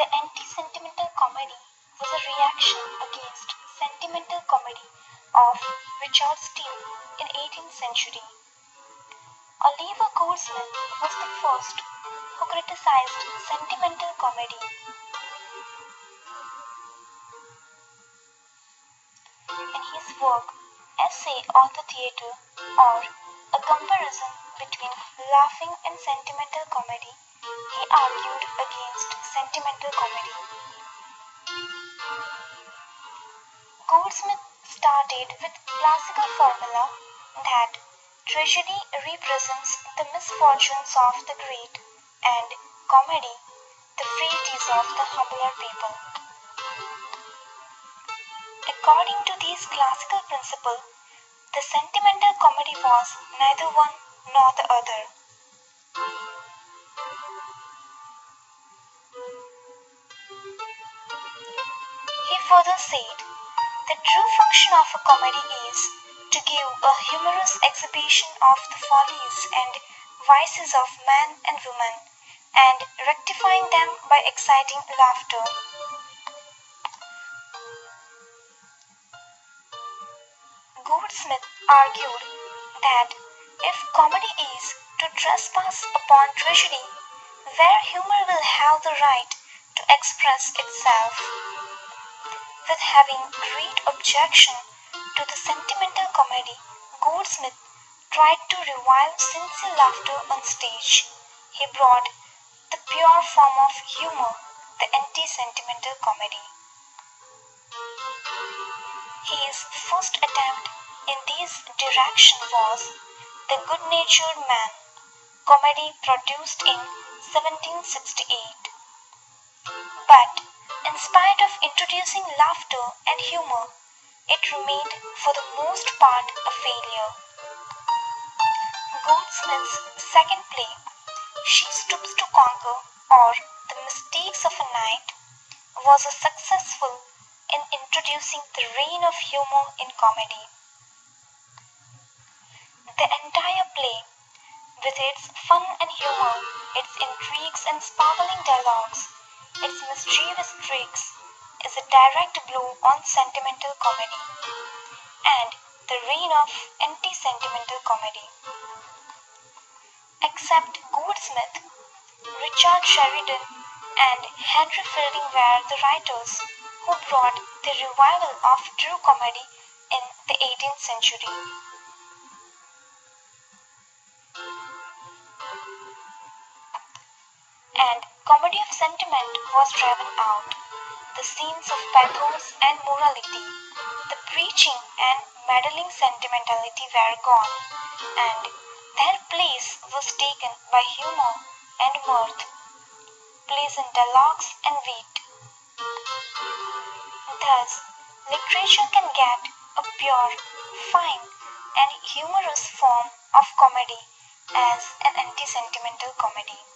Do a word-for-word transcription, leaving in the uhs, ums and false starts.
The anti-sentimental comedy was a reaction against sentimental comedy of Richard Steele in eighteenth century. Oliver Goldsmith was the first who criticized sentimental comedy. In his work Essay on the Theatre, or A Comparison Between Laughing and Sentimental Comedy, he argued against sentimental comedy. Goldsmith started with classical formula that tragedy represents the misfortunes of the great and comedy the frailties of the humbler people. According to these classical principles, the sentimental comedy was neither one nor the other. He further said, the true function of a comedy is to give a humorous exhibition of the follies and vices of man and woman, and rectifying them by exciting laughter. Goldsmith argued that if comedy is to trespass upon tragedy, where humor will have the right to express itself, with having great objection to the sentimental comedy, Goldsmith tried to revive sincere laughter on stage. He brought the pure form of humor, the anti-sentimental comedy. His first attempt in this direction was The Good-Natured Man, comedy produced in seventeen sixty-eight. But in spite of introducing laughter and humor, it remained for the most part a failure. Goldsmith's second play, She Stoops to Conquer, or The Mistakes of a Knight, was a successful in introducing the reign of humor in comedy. The entire play, with its fun and humor, its intrigues and sparkling dialogues, its mischievous tricks, is a direct blow on sentimental comedy and the reign of anti-sentimental comedy. Except Goldsmith, Richard Sheridan and Henry Fielding were the writers who brought the revival of true comedy in the eighteenth century. And comedy of sentiment was driven out. The scenes of pathos and morality, the preaching and meddling sentimentality were gone, and their place was taken by humor and mirth, pleasant dialogues and wit. Thus, literature can get a pure, fine, and humorous form of comedy as an anti-sentimental comedy.